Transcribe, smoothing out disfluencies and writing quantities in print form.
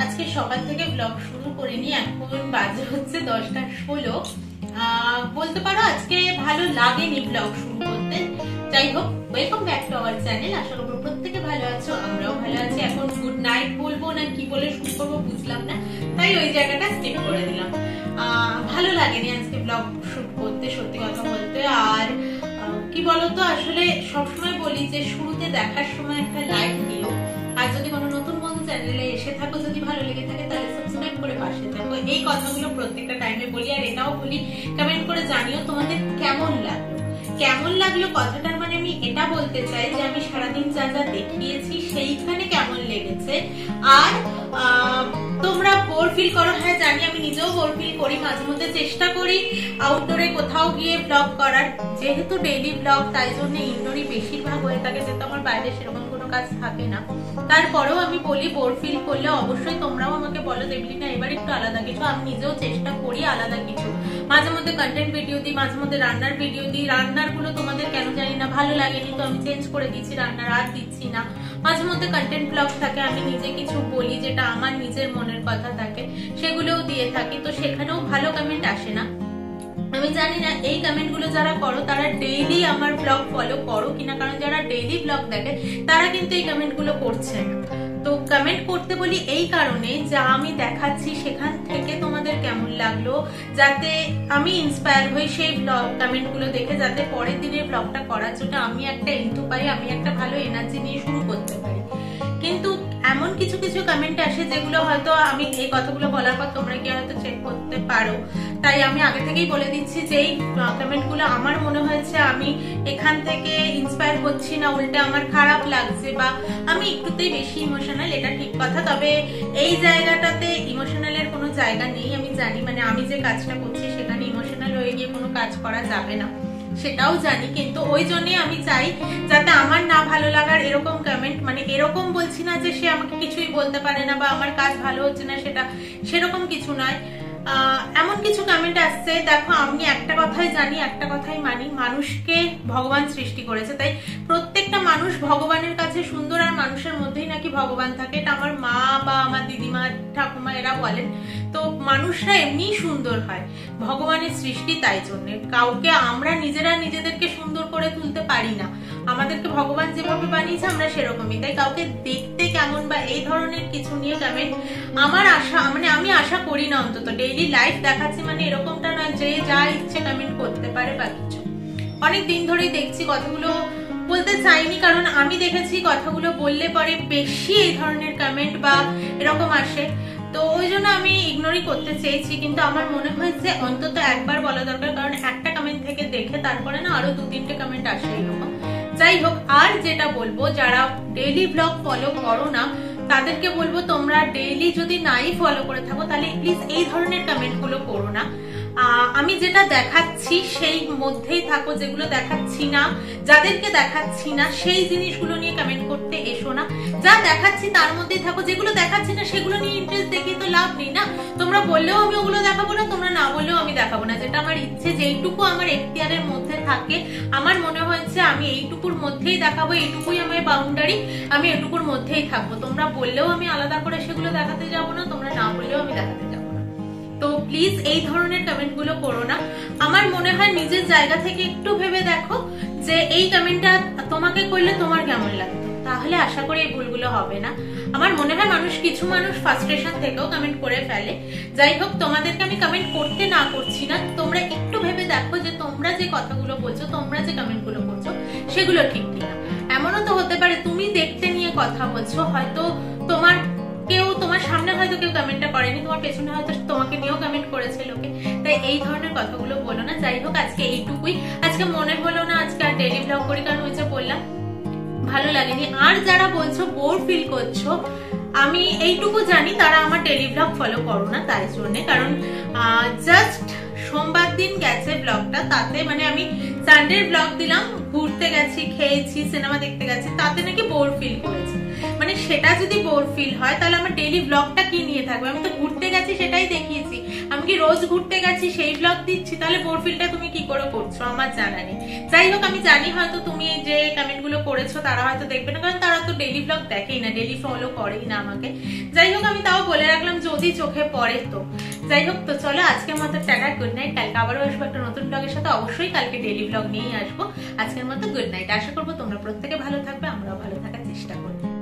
আজকে সকাল থেকে ব্লগ শুরু করিনি, এখন বাজে হচ্ছে 10:16। বলতে পারো আজকে ভালো লাগেনি ব্লগ শুরু করতে। যাই হোক, welcome back to our channel. আশা করবো প্রত্যেকে ভালো আছো, আমরাও ভালো আছি। এখন গুড নাইট বলবো না কি বলে শুরু করবো বুঝলাম না, তাই ওই জায়গাটা স্কিপ করে দিলাম। ভালো লাগেনি আজকে ব্লগ শুট করতে, সত্যি কথা বলতে। আর কি বলতো, আসলে সবসময় বলি যে শুরুতে দেখার সময় একটা লাইক দিও। আর যদি কোনো নতুন বন্ধু চ্যানেলে এসে থাকো, যদি ভালো লেগে থাকে তাহলে সাবস্ক্রাইব করে পাশে থাকো। এই কথাগুলো প্রত্যেকটা টাইমে বলি, আর এটাও বলি কমেন্ট করে জানিও তোমাদের কেমন লাগলো। কেমন লাগলো কথাটার মানে আমি এটা বলতে চাই যে আমি সারাদিন যা যা দেখিয়েছি সেইখানে কেমন লেগেছে। আর তোমরা বোর ফিল করো, হ্যাঁ জানি, আমি নিজেও বোর ফিল করি। মাঝে মধ্যে চেষ্টা করি আউটডোরে কোথাও গিয়ে ব্লগ করার, যেহেতু ডেইলি ব্লগ তাই জন্য ইনডোরই বেশিরভাগ হয়ে থাকে, যেহেতু আমার বাইরে সেরকম কোনো কাজ থাকে না। তারপরেও আমি বলি বোর ফিল করলে অবশ্যই তোমরাও আমাকে বলো দেবলিনা এবার একটু আলাদা কিছু। আমি নিজেও চেষ্টা করি আলাদা কিছু, মাঝে মধ্যে কন্টেন্ট ভিডিও দিই, মাঝে মধ্যে রান্নার ভিডিও দিই। রান্নার গুলো তোমাদের কেন জানি না ভালো লাগেনি, তো আমি চেঞ্জ করে দিচ্ছি, রান্নার আর দিচ্ছি না। মাঝে মধ্যে কন্টেন্ট ব্লগ থাকে, আমি নিজে কিছু বলি যেটা আমার নিজের মনের কথা থাকে, সেগুলোও দিয়ে থাকি। তো সেখানেও ভালো কমেন্ট আসে না। আমি জানি না এই কমেন্ট গুলো যারা করো তারা ডেইলি আমার ব্লগ ফলো করো কিনা, কারণ যারা ডেইলি ব্লগ দেখে তারা কিন্তু এই কমেন্ট গুলো করছে না। তো কমেন্ট করতে বলি এই কারণে, যা আমি দেখাচ্ছি সেখান থেকে তোমাদের কেমন লাগলো, যাতে আমি ইন্সপায়ার হই সেই ব্লগ কমেন্ট গুলো দেখে, যাতে পরের দিনের ব্লগটা করার জন্য আমি একটা ইনটু পাই, আমি একটা ভালো এনার্জি নিয়ে শুরু করতে পারি। কিন্তু এমন কিছু কিছু কমেন্ট আসে যেগুলো হয়তো আমি এই কথাগুলো বলার পর তোমরা কি হয়তো চেক করতে পারো, তাই আমি আগে থেকেই বলে দিচ্ছি যে এই কমেন্ট গুলো আমার মনে হয়েছে আমি এখান থেকে ইন্সপায়ার হচ্ছি না, উল্টে আমার খারাপ লাগছে, বা আমি একটুতেই বেশি ইমোশনাল, এটা ঠিক কথা। তবে এই জায়গাটাতে ইমোশনালের কোনো জায়গা নেই, আমি জানি। মানে আমি যে কাজটা করছি সেখানে ইমোশনাল হয়ে গিয়ে কোনো কাজ করা যাবে না, সেটাও জানি। কিন্তু ওই জন্যই আমি চাই যাতে আমার না ভালো লাগার এরকম কমেন্ট, মানে এরকম বলছি না যে সে আমাকে কিছুই বলতে পারে না বা আমার কাজ ভালো হচ্ছে না, সেটা সেরকম কিছু নয়। এমন কিছু কমেন্ট আসছে, দেখো আমি একটা কথাই জানি, একটা কথাই মানি, মানুষকে ভগবান সৃষ্টি করেছে, তাই প্রত্যেকটা মানুষ ভগবানের কাছে সুন্দর, আর মানুষের মধ্যেই নাকি ভগবান থাকে। এটা আমার মা বা আমার দিদিমা ঠাকুমা এরা বলেন। তো মানুষরা এমনি সুন্দর হয়, ভগবানের সৃষ্টি, তাই জন্য কাউকে আমরা নিজেরা নিজেদেরকে সুন্দর করে তুলতে পারি না। আমাদেরকে ভগবান যেভাবে বানিয়েছে আমরা সেরকমই, তাই কাউকে দেখতে কেমন বা এই ধরনের কিছু নিয়ে কমেন্ট আমার আশা, মানে আমি আশা করি না। অন্তত ডেইলি লাইফ দেখাচ্ছি মানে এরকমটা নয় যে যা ইচ্ছে কমেন্ট করতে পারে বা কিছু। অনেক দিন ধরেই দেখছি, কথাগুলো বলতে চাইনি কারণ আমি দেখেছি কথাগুলো বললে পরে বেশি এই ধরনের কমেন্ট বা এরকম আসে, তো ওই জন্য আমি ইগনোরই করতে চেয়েছি। কিন্তু আমার মনে হয়েছে অন্তত একবার বলা দরকার, কারণ একটা কমেন্ট থেকে দেখে তারপরে না আরো 2-3টে কমেন্ট আসে এরকম। যাই হোক, আর যেটা বলবো, যারা ডেইলি ব্লগ ফলো করো না তাদেরকে বলবো, তোমরা ডেইলি যদি নাই ফলো করে থাকো তাহলে প্লিজ এই ধরনের কমেন্ট গুলো করো না। আমি যেটা দেখাচ্ছি সেই মধ্যেই থাকো, যেগুলো দেখাচ্ছি না, যাদেরকে দেখাচ্ছি না সেই জিনিসগুলো নিয়ে কমেন্ট করতে এসো না। যা দেখাচ্ছি তার মধ্যেই থাকো, যেগুলো দেখাচ্ছি না সেগুলো নিয়ে ইন্টারেস্ট দেখিয়ে তো লাভ নেই না। তোমরা বললেও আমি ওগুলো দেখাবো না, তোমরা না বললেও আমি দেখাবো না। যেটা আমার ইচ্ছে, যেইটুকু আমার এখতিয়ারের মধ্যে থাকে, আমার মনে হয়েছে আমি এইটুকুর মধ্যেই দেখাবো, এইটুকুই আমার বাউন্ডারি, আমি এটুকুর মধ্যেই থাকবো। তোমরা বললেও আমি আলাদা করে সেগুলো দেখাতে যাবো না, তোমরা না বললেও আমি দেখাতে যাবো না। তো প্লিজ এই ধরনের কমেন্ট গুলো করো না। আমার মনে হয় নিজের জায়গা থেকে একটু ভেবে দেখো যে এই কমেন্টটা তোমাকে করলে তোমার কেমন লাগতো, তাহলে আশা করি এই ভুলগুলো হবে না। আমার মনে হয় কিছু মানুষ ফ্রাস্ট্রেশন থেকেও কমেন্ট করে ফেলে। যাই হোক, তোমাদেরকে আমি কমেন্ট করতে না করছি না, তোমরা একটু ভেবে দেখো যে তোমরা যে কথাগুলো বলছো, তোমরা যে কমেন্ট গুলো করছো সেগুলো ঠিক কিনা। এমনও তো হতে পারে তুমি দেখতে নিয়ে কথা বলছো, হয়তো তোমার সামনে হয়তো কেউ কমেন্টটা করেনি, তোমার পেছনে হয়তো তোমাকে নিয়েও কমেন্ট করেছে লোকে, তাই এই ধরনের কথাগুলো বলো না। যাই হোক, আজকে এইটুকুই। আজকে মনে হলো না আজকে আর ডেইলি ব্লগ করি, কারণ ওই যে বললাম ভালো লাগেনি। আর যারা বলছো বোর ফিল করছো, আমি এইটুকু জানি তারা আমার ডেইলি ব্লগ ফলো করো না, তাই জন্য। কারণ জাস্ট সোমবার দিন গেছে ব্লগটা, তাতে মানে আমি সানডের ব্লগ দিলাম, ঘুরতে গেছি, খেয়েছি, সিনেমা দেখতে গেছি, তাতে নাকি বোর ফিল করেছে। মানে সেটা যদি বোর ফিল হয় তাহলে আমার ডেইলি ব্লগটা কি নিয়ে থাকবে? আমি তো ঘুরতে গেছি সেটাই দেখিয়েছি, আমি কি রোজ ঘুরতে গেছি সেই ব্লগ দিচ্ছি, তাহলে বোরফিলটা তুমি কি করে করছো আমার জানা নেই। যাই হোক, আমি জানি হয়তো তুমি যে কমেন্ট গুলো করেছো তারা হয়তো দেখবে না, কারণ তারা তো ডেইলি ব্লগ দেখেই না, ডেইলি ফলো করেই না আমাকে। যাই হোক, আমি তাও বলে রাখলাম যদি চোখে পড়ে তো। যাই হোক, তো চলো আজকের মতো টাটা, গুড নাইট। কালকে আবারও আসবো একটা নতুন ব্লগের সাথে, অবশ্যই কালকে ডেইলি ব্লগ নিয়েই আসবো। আজকের মতো গুড নাইট। আশা করবো তোমরা প্রত্যেকে ভালো থাকবে, আমরাও ভালো থাকার চেষ্টা করবো।